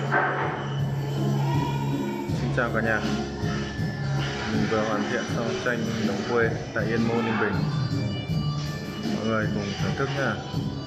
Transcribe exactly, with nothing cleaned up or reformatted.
Xin chào cả nhà. Mình vừa hoàn thiện xong tranh đồng quê tại Yên Môn, Ninh Bình. Mọi người cùng thưởng thức nha.